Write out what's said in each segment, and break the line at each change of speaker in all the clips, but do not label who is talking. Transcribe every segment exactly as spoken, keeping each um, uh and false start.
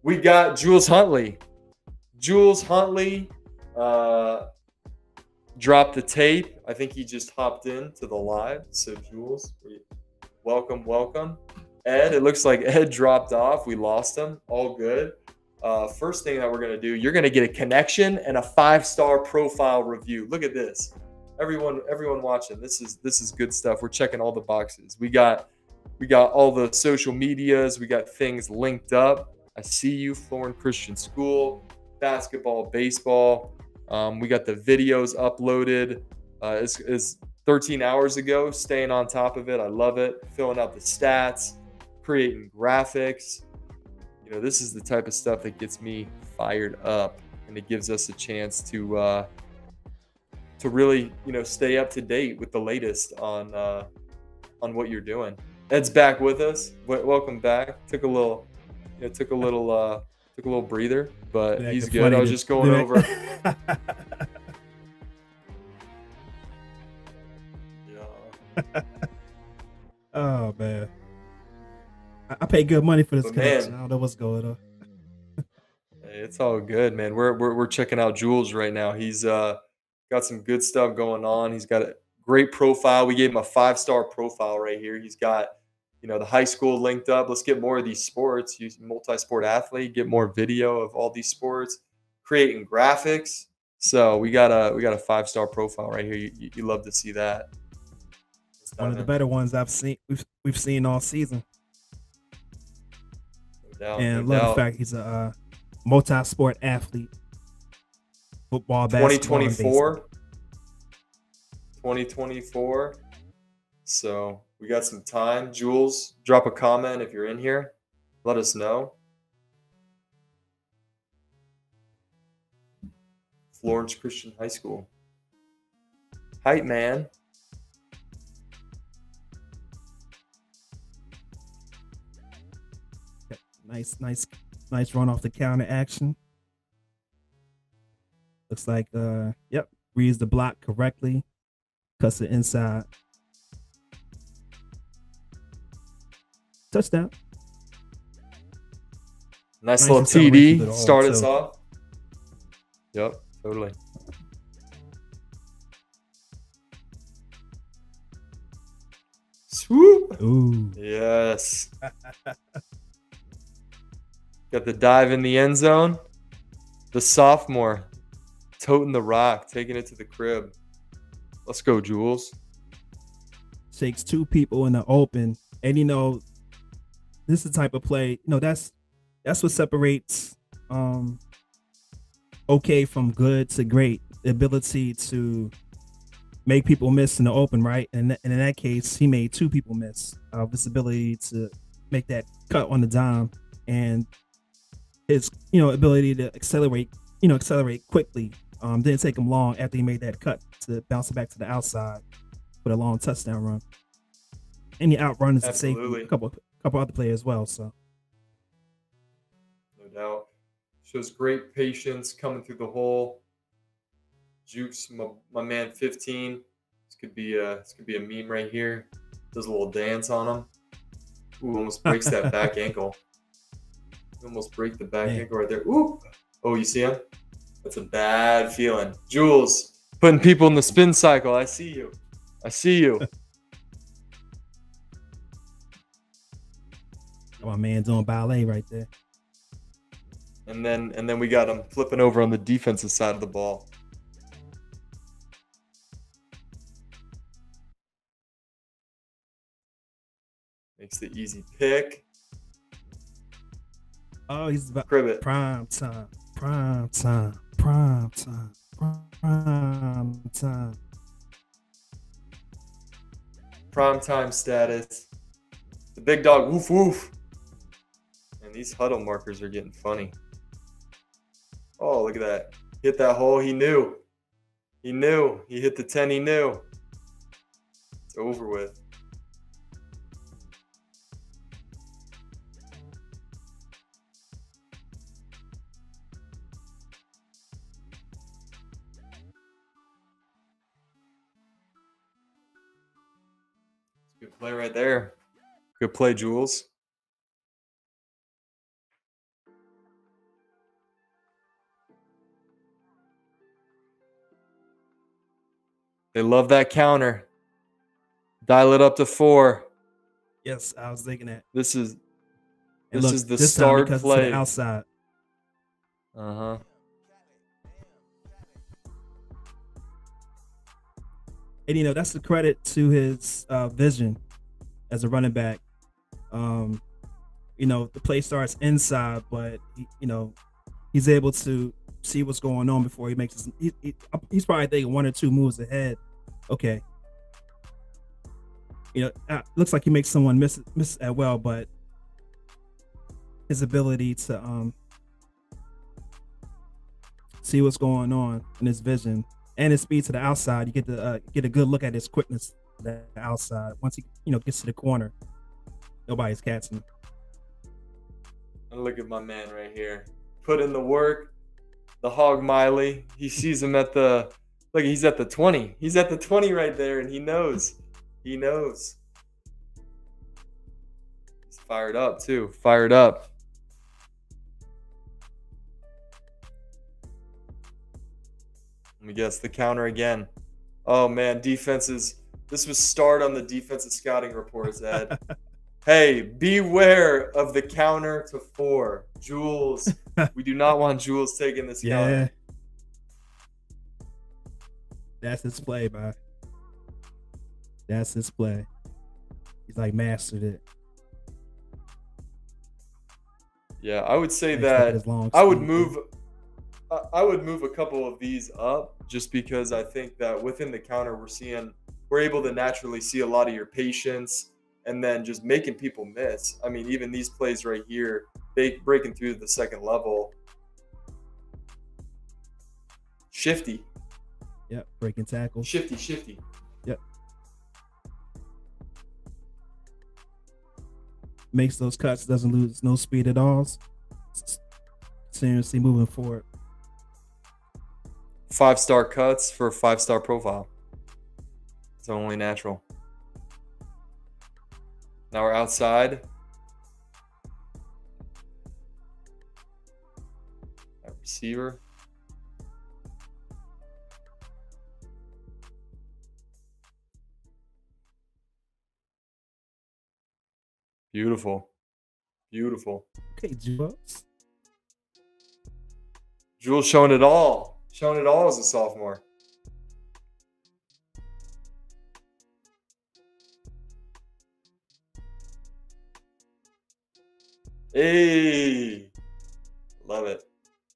we got Jules Huntley. Jules Huntley uh, dropped the tape. I think he just hopped in to the live. So Jules, welcome, welcome. Ed, it looks like Ed dropped off. We lost him. All good. Uh, first thing that we're going to do, you're going to get a connection and a five-star profile review. Look at this. Everyone everyone watching, this is this is good stuff. We're checking all the boxes. We got we got all the social medias. We got things linked up. I see you, Florence Christian School, basketball, baseball. Um, we got the videos uploaded. Uh, it's, it's thirteen hours ago, staying on top of it. I love it. Filling out the stats, creating graphics. You know, this is the type of stuff that gets me fired up, and it gives us a chance to uh, to really, you know, stay up to date with the latest on uh, on what you're doing. Ed's back with us. W- welcome back. Took a little, you know, took a little, uh, took a little breather, but
That
he's
get
good.
funny
I was
to-
just going over. Yeah.
Oh man, I, I pay good money for this
But,
connection.
man.
I don't know what's going on.
Hey, it's all good, man. We're, we're we're checking out Jules right now. He's uh got some good stuff going on. He's got a great profile. We gave him a five-star profile right here. He's got, you know, the high school linked up. Let's get more of these sports. He's a multi-sport athlete. Get more video of all these sports. Creating graphics. So we got a we got a five-star profile right here. You, you, you love to see that.
One of the better ones I've seen. We've we've seen all season,
No doubt,
and
no
love
doubt.
the fact he's a uh, multi-sport athlete. Football,
twenty
basketball, and baseball.
twenty-four twenty twenty-four. So we got some time. Jules, drop a comment if you're in here. Let us know. Florence Christian High School. Hype man.
Nice, nice, nice run off the counter action. Looks like, uh, yep, reads the block correctly, cuts it inside. Touchdown.
Nice,
Nice
little T
acceleration
D.
to the hole,
Start us
too.
off. Yep, totally. Swoop.
Ooh.
Yes. Got the dive in the end zone. The sophomore toting the rock, taking it to the crib. Let's go, Jules.
Shakes two people in the open, and you know, this is the type of play. You know, that's that's what separates um okay from good to great. The ability to make people miss in the open, right? And, th- and in that case, he made two people miss. Uh, this ability to make that cut on the dime, and his, you know, ability to accelerate, you know, accelerate quickly. Um, didn't take him long after he made that cut to bounce it back to the outside with a long touchdown run. And he outruns the safety,
Absolutely.
a couple, couple other players as well. So
No doubt. Shows great patience coming through the hole. Jukes, my, my man, fifteen. This could be a this could be a meme right here. Does a little dance on him. Ooh, almost breaks that back ankle. Almost break the back
Man.
ankle right there. Ooh. Oh, you see him? That's a bad feeling. Jules, putting people in the spin cycle. I see you. I see you.
my man doing ballet right there.
And then and then we got him flipping over on the defensive side of the ball. Makes the easy pick.
Oh, he's about
Crib it.
prime time, prime time, prime time, prime time.
Prime time status. The big dog, woof woof. And these huddle markers are getting funny. Oh, look at that. Hit that hole. He knew. He knew. He hit the ten. He knew. It's over with. Good play right there. Good play, Jules. They love that counter. Dial it up to four.
Yes, I was thinking that.
This is
And
this
look,
is the
this time
start
because it's to the
play.
outside.
Uh-huh.
And you know, that's the credit to his uh, vision as a running back. Um, you know, the play starts inside, but he, you know, he's able to see what's going on before he makes his. He, he, he's probably thinking one or two moves ahead. Okay, you know, uh, looks like he makes someone miss miss as well, but his ability to um see what's going on in his vision and his speed to the outside, you get to uh, get a good look at his quickness to the outside. Once he you know gets to the corner, nobody's catching him.
And look at my man right here. Put in the work. The hog Miley. He sees him at the look, he's at the twenty. He's at the twenty right there, and he knows. He knows. He's fired up too. Fired up. Let me guess the counter again. Oh man, defenses. This was start on the defensive scouting reports, Ed. Hey, beware of the counter to four. Jules. We do not want Jules taking this
Yeah.
counter.
That's his play, man. That's his play. He's like mastered it.
Yeah, I would say
Thanks to his
that
long
I would
speed.
move I I would move a couple of these up just because I think that within the counter we're seeing we're able to naturally see a lot of your patience and then just making people miss. I mean, even these plays right here, they breaking through to the second level. Shifty,
Yep, breaking tackles.
shifty, shifty.
Yep. Makes those cuts, doesn't lose no speed at all. Seriously moving forward.
Five star cuts for a five star profile. It's only natural. Now we're outside. That receiver. Beautiful. Beautiful.
Okay, Jules.
Jules showing it all. Showing it all as a sophomore. Hey. Love it.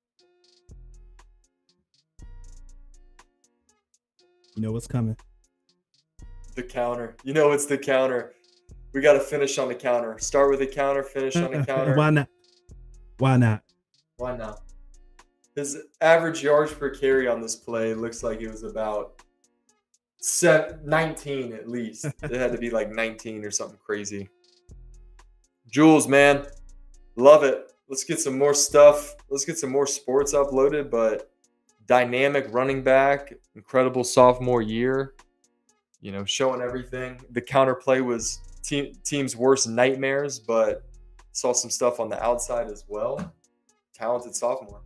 You know what's coming.
The counter. You know it's the counter. We got to finish on the counter. Start with the counter, finish on the counter.
Why not? Why not?
Why not? His average yards per carry on this play looks like it was about seven, nineteen at least. It had to be like nineteen or something crazy. Jules, man, love it. Let's get some more stuff. Let's get some more sports uploaded, but dynamic running back, incredible sophomore year, you know, showing everything. The counterplay was team, team's worst nightmares, but saw some stuff on the outside as well. Talented sophomore.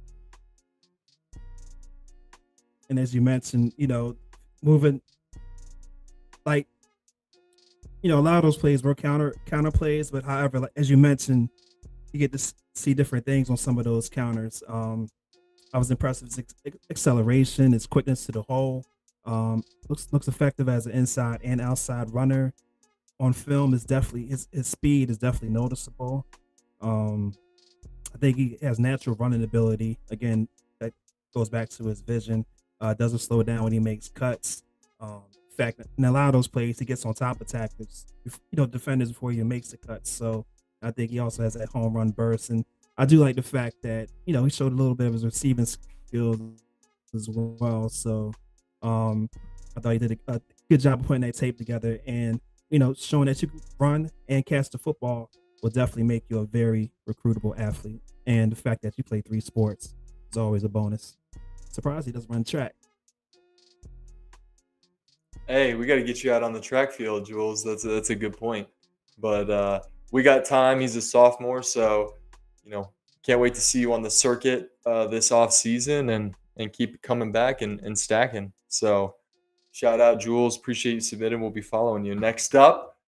And as you mentioned, you know, moving like, you know, a lot of those plays were counter counter plays, but however, like, as you mentioned, you get to see different things on some of those counters. Um, I was impressed with his ex- acceleration, his quickness to the hole. Um, looks looks effective as an inside and outside runner. On film, is definitely his his speed is definitely noticeable. Um, I think he has natural running ability. Again, that goes back to his vision. Uh, doesn't slow down when he makes cuts. Um, in fact, in a lot of those plays, he gets on top of tackles, you know, defenders before he makes the cuts. So I think he also has that home run burst. And I do like the fact that, you know, he showed a little bit of his receiving skills as well. So um, I thought he did a, a good job of putting that tape together. And, you know, showing that you can run and catch the football will definitely make you a very recruitable athlete. And the fact that you play three sports is always a bonus. Surprised he doesn't run track.
Hey, we got to get you out on the track field, Jules. That's a, that's a good point. But uh, we got time. He's a sophomore, so you know, can't wait to see you on the circuit uh, this off season and and keep coming back and, and stacking. So Shout out, Jules. Appreciate you submitting. We'll be following you. Next up,